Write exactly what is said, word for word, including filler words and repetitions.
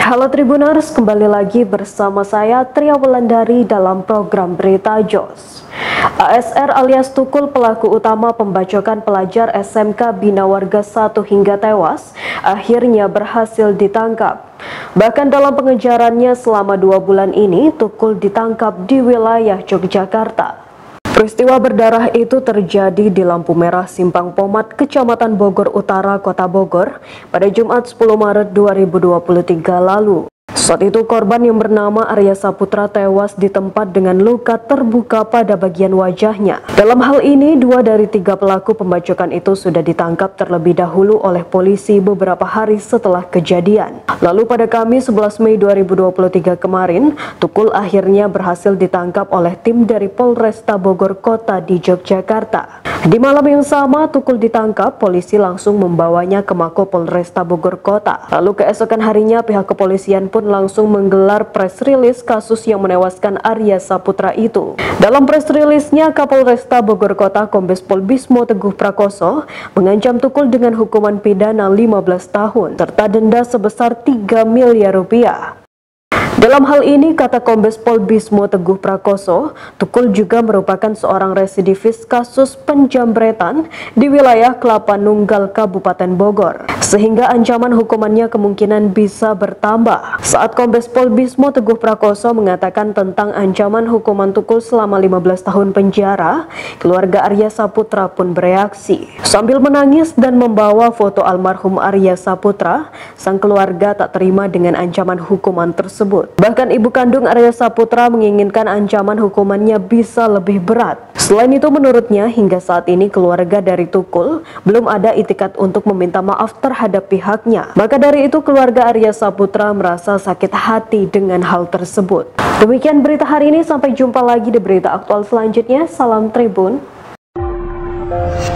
Halo Tribuners, kembali lagi bersama saya Tria Wulandari dalam program Berita Jos. A S R alias Tukul, pelaku utama pembacokan pelajar S M K Bina Warga satu hingga tewas, akhirnya berhasil ditangkap. Bahkan dalam pengejarannya selama dua bulan ini, Tukul ditangkap di wilayah Yogyakarta. Peristiwa berdarah itu terjadi di lampu merah Simpang Pomat, Kecamatan Bogor Utara, Kota Bogor pada Jumat sepuluh Maret dua ribu dua puluh tiga lalu. Saat itu korban yang bernama Arya Saputra tewas di tempat dengan luka terbuka pada bagian wajahnya. Dalam hal ini, dua dari tiga pelaku pembacokan itu sudah ditangkap terlebih dahulu oleh polisi beberapa hari setelah kejadian. Lalu pada Kamis sebelas Mei dua ribu dua puluh tiga kemarin, Tukul akhirnya berhasil ditangkap oleh tim dari Polresta Bogor Kota di Yogyakarta. Di malam yang sama Tukul ditangkap, polisi langsung membawanya ke Mako Polresta Bogor Kota. Lalu keesokan harinya pihak kepolisian pun langsung menggelar press release kasus yang menewaskan Arya Saputra itu. Dalam press release-nya, Kapolresta Bogor Kota Kombes Pol Bismo Teguh Prakoso mengancam Tukul dengan hukuman pidana lima belas tahun serta denda sebesar tiga miliar rupiah. Dalam hal ini, kata Kombes Pol Bismo Teguh Prakoso, Tukul juga merupakan seorang residivis kasus penjambretan di wilayah Kelapa Nunggal, Kabupaten Bogor, sehingga ancaman hukumannya kemungkinan bisa bertambah. Saat Kombes Pol Bismo Teguh Prakoso mengatakan tentang ancaman hukuman Tukul selama lima belas tahun penjara, keluarga Arya Saputra pun bereaksi. Sambil menangis dan membawa foto almarhum Arya Saputra, sang keluarga tak terima dengan ancaman hukuman tersebut. Bahkan ibu kandung Arya Saputra menginginkan ancaman hukumannya bisa lebih berat. Selain itu, menurutnya hingga saat ini keluarga dari Tukul belum ada itikat untuk meminta maaf terhadap pihaknya. Maka dari itu keluarga Arya Saputra merasa sakit hati dengan hal tersebut. Demikian berita hari ini, sampai jumpa lagi di berita aktual selanjutnya. Salam Tribun.